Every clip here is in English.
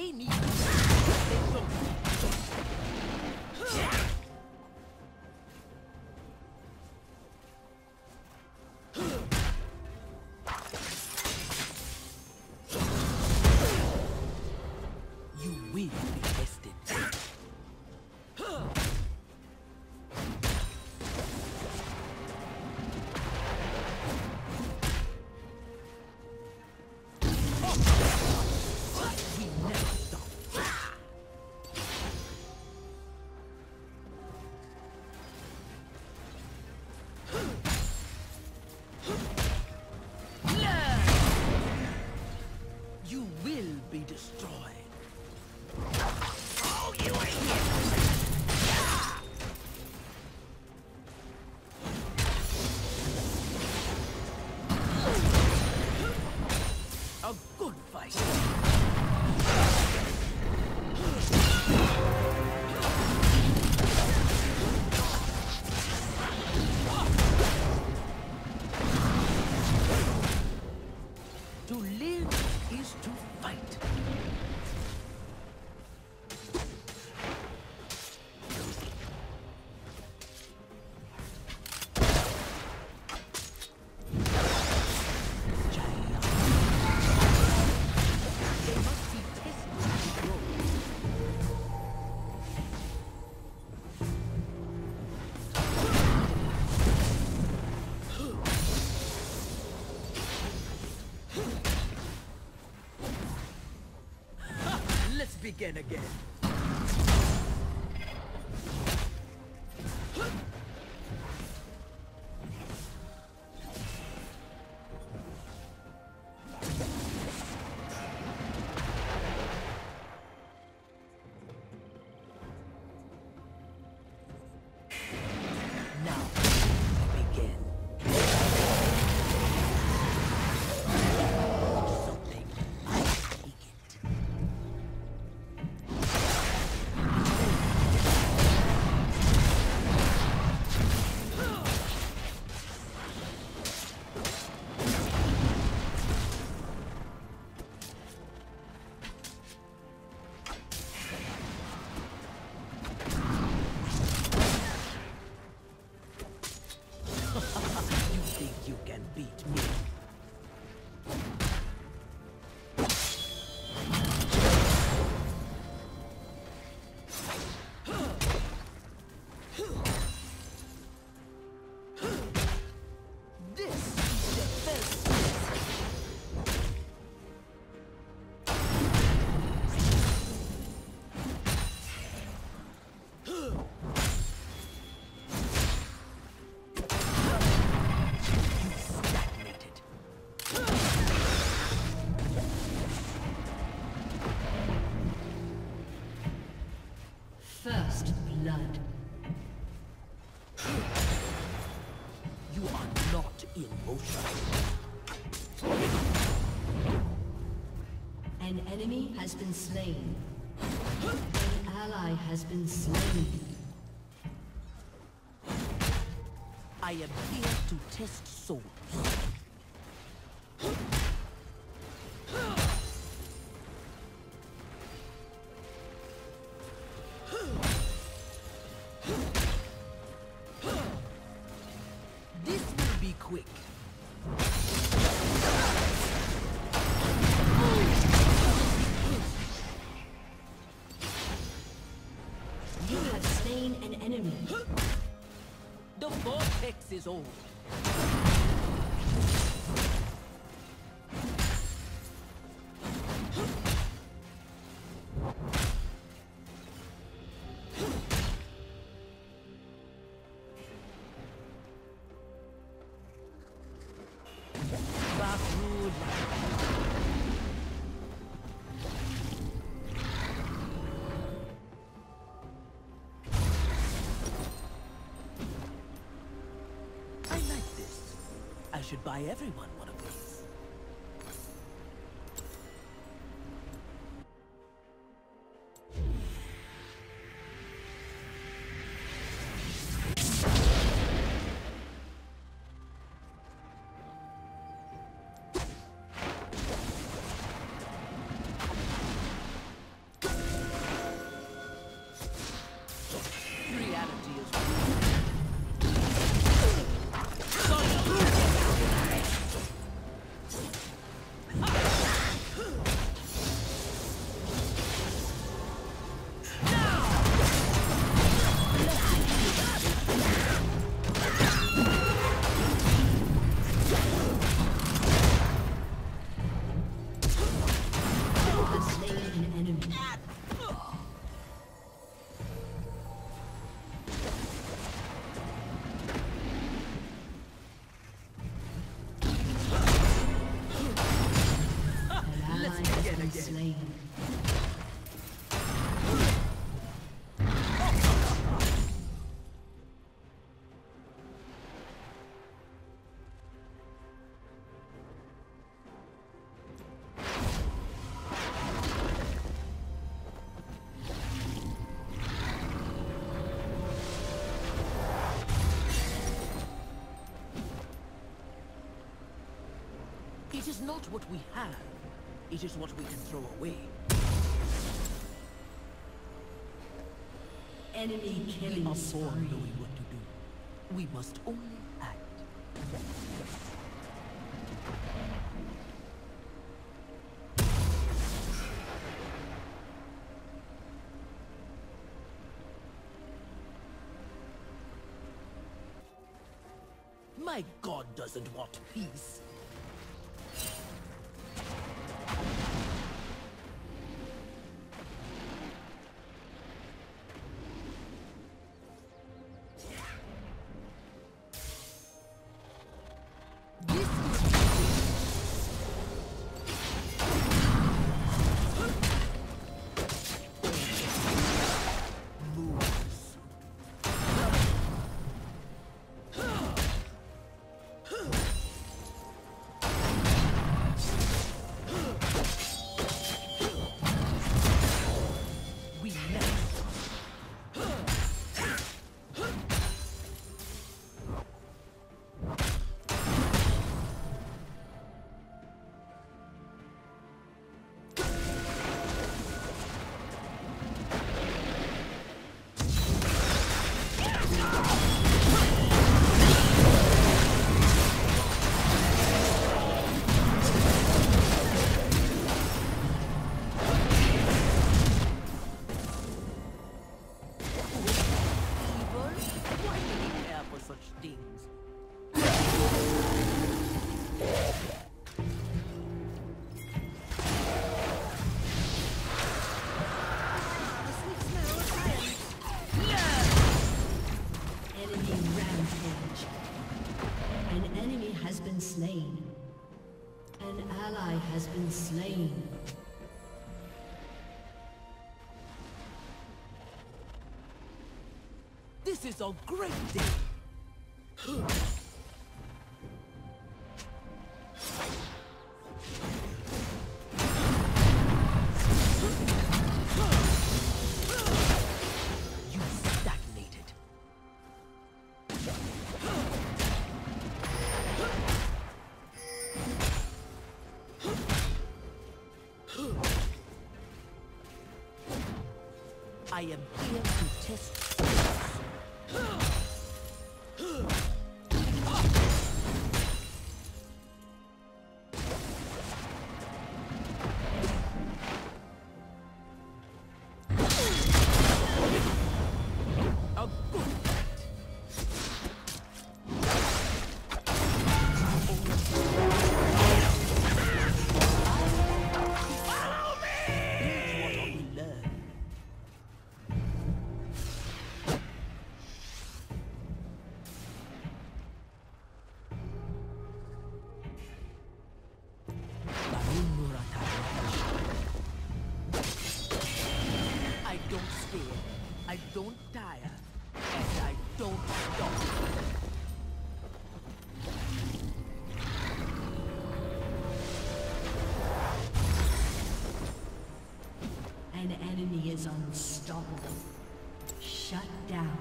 They need they don't. You will be tested. You will be destroyed. Oh, you ain't here. A good fight. To live is to fight. They must be tested to grow. Let's begin again. Now, we begin. Something, I take it. You think you can beat me? This is the best. You stagnated. First blood. You are not in motion. An enemy has been slain. An ally has been slain. I am here to test souls. This will be quick. You have slain an enemy. The vortex is old. Backwood. I like this. I should buy everyone one of these. is not what we have. It is what we can throw away. Enemy We killing are born spree. knowing what to do. We must only act. My god doesn't want peace. Slain. An ally has been slain. This is a great day. You stagnated. I am here to test a good fight. Follow me! What we learn. I don't scale, I don't tire, and I don't stop. An enemy is unstoppable. Shut down.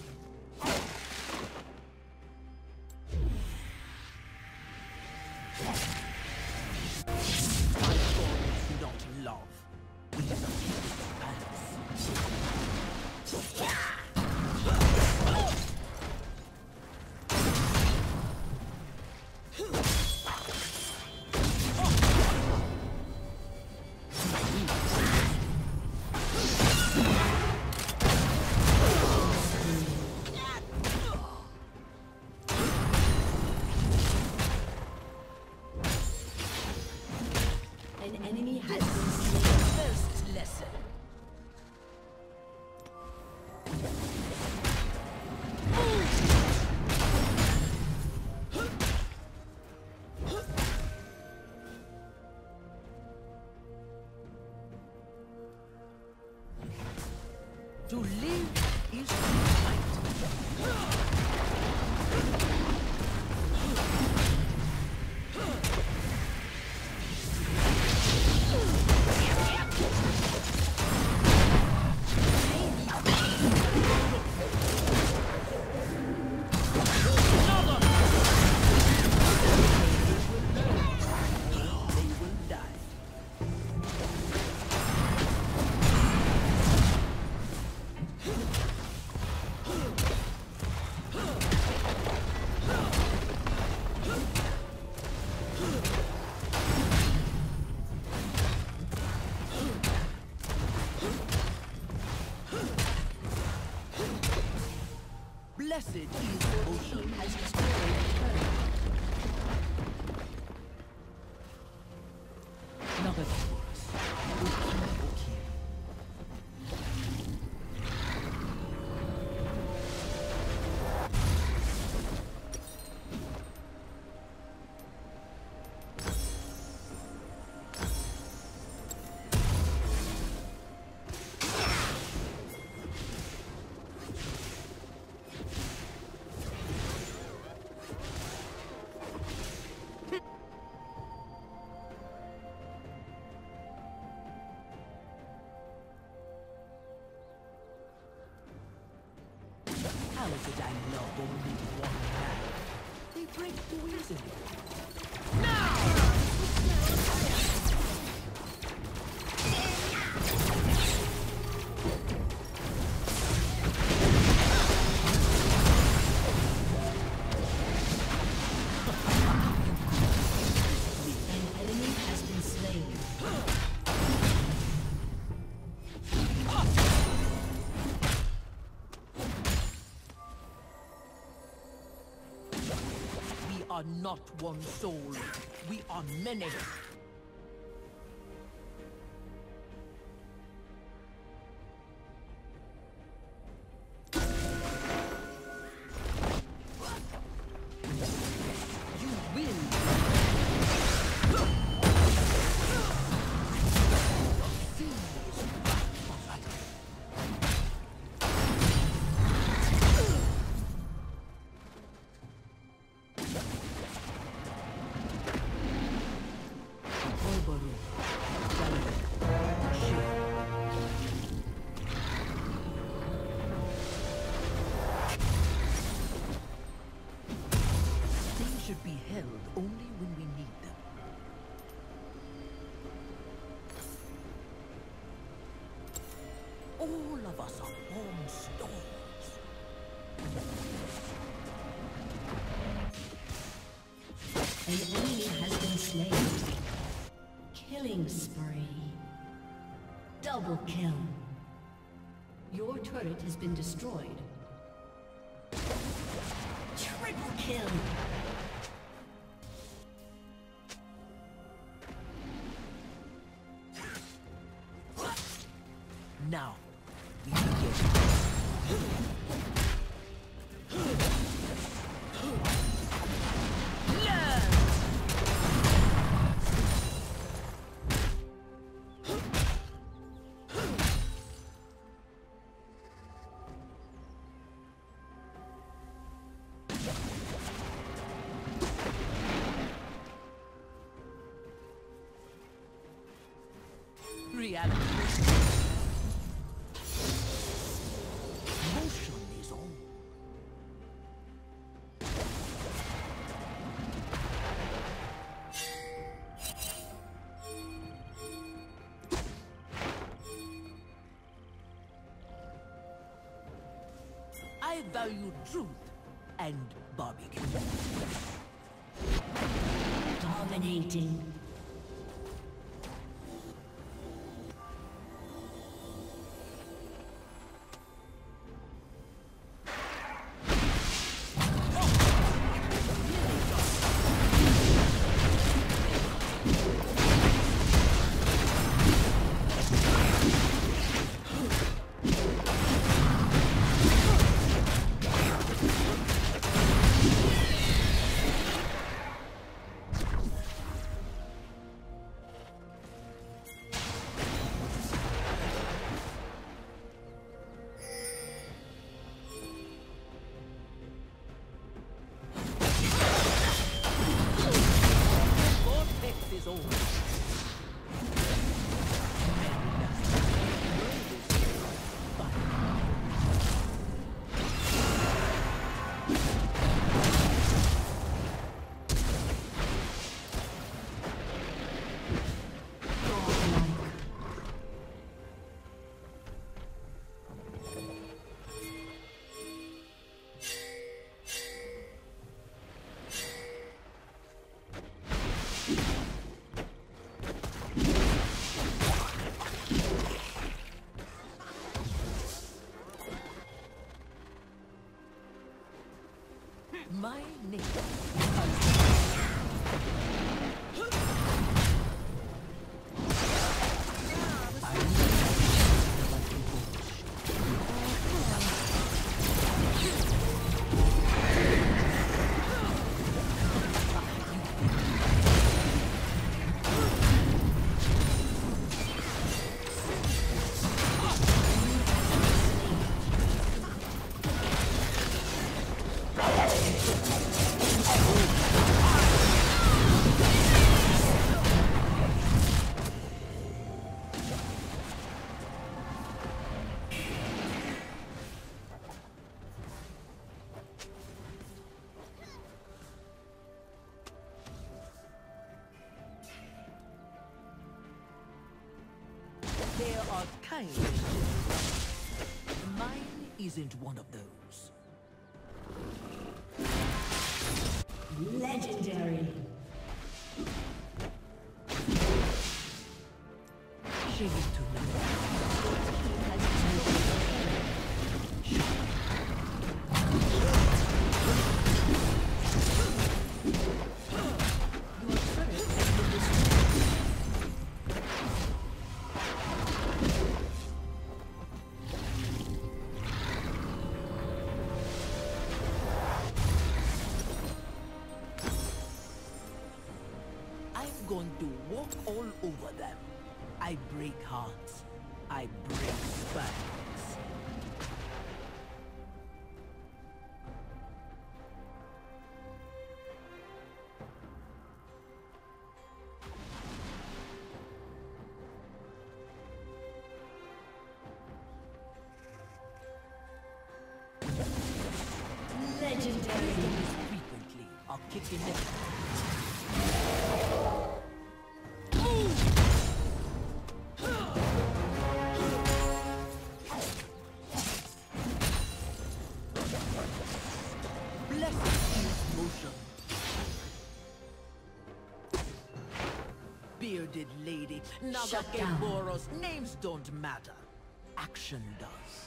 My God is not love. It is a beautiful palace. Blessed is Your Ocean. team has destroyed a turret. Another chorus. Okay. How is it I love only one man? They break too easily. An enemy has been slain. We are not one soul. We are many. You win. Obaru, Gallagher, Shield. Things should be held only when we need them. All of us are born stones. An enemy has been slain. Killing spree. Double kill. Your turret has been destroyed. Triple kill. Now, we begin. Reality. Motion is on. I value truth and barbecue. Dominating. My name. There are kind of children. Mine isn't one of those. Legendary. Shame to I'm going to walk all over them. I break hearts. I break spines. Legendary. Frequently, I'll kick in the bearded lady, Shut down. Nagakemoros, names don't matter. Action does.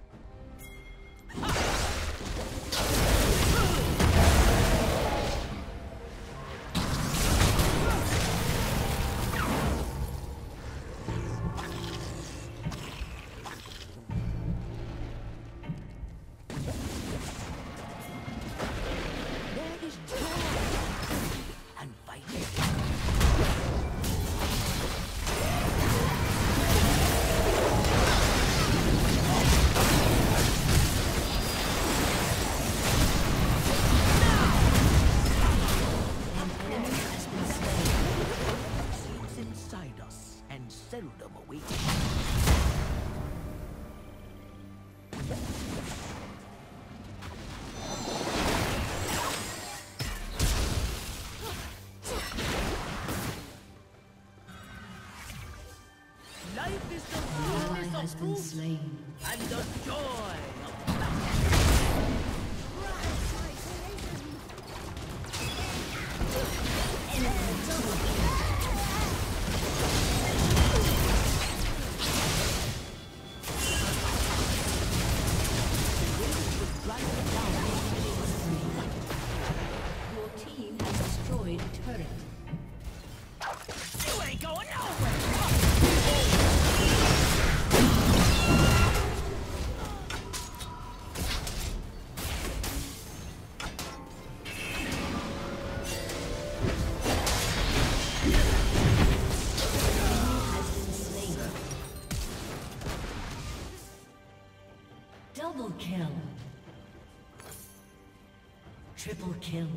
There is joy and fighting. Inside us and seldom away. Life is the Ally fullness has of been fruit slain. and the joy of battle. Your team has destroyed a turret. You ain't going nowhere! Has been slain. Double kill. Triple kill.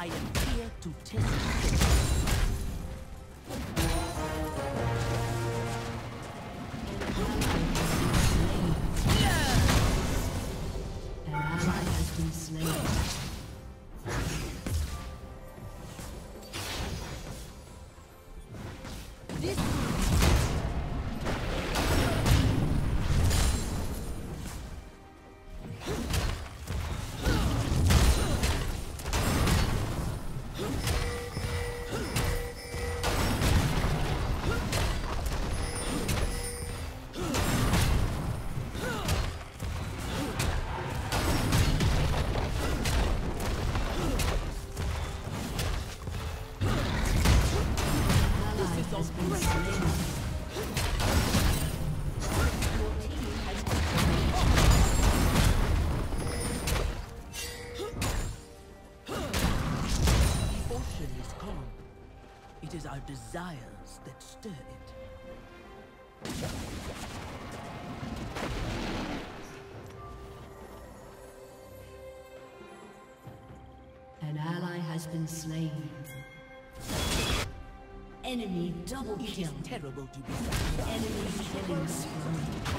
I am here to test you. An ally has been slain. It is our desires that stir it. An ally has been slain. Enemy double It kill. is terrible to be Enemy killing spree.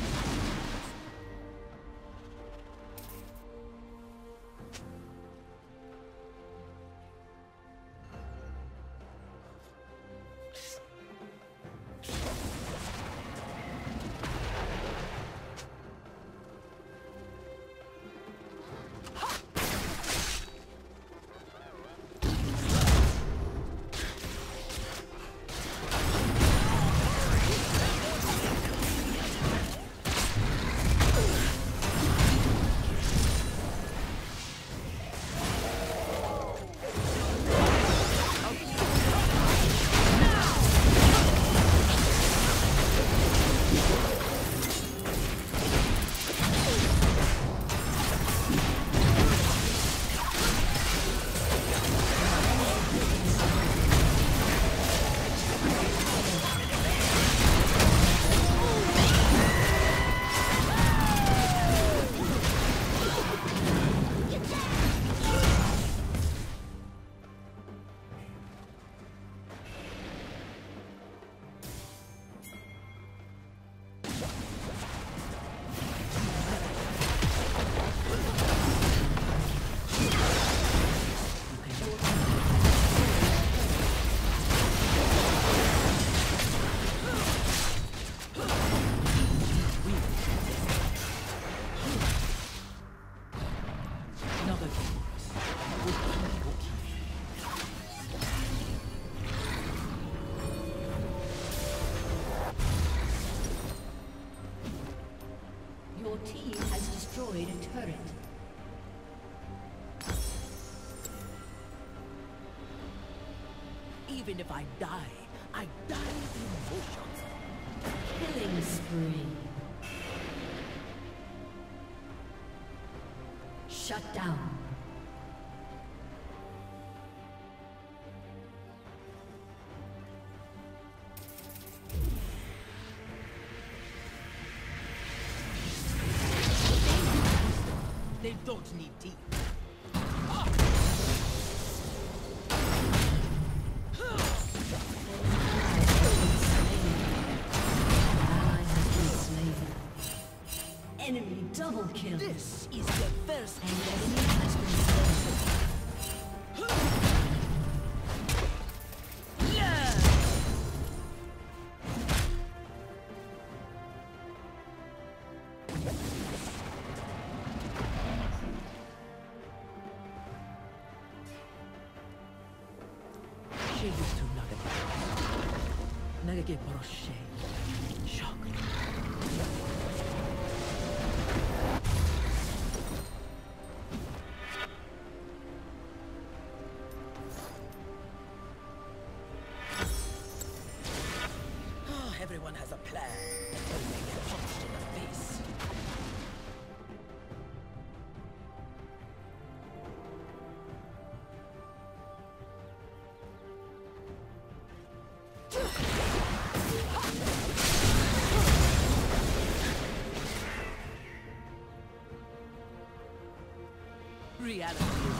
Your team has destroyed a turret. Even if I die in motion. Killing spree. Shut down. They don't need teeth. Enemy double kill. This is the first An enemy has been slain. 나에게 버릇이 shock. Everyone has a plan until they get punched in the face. Reality.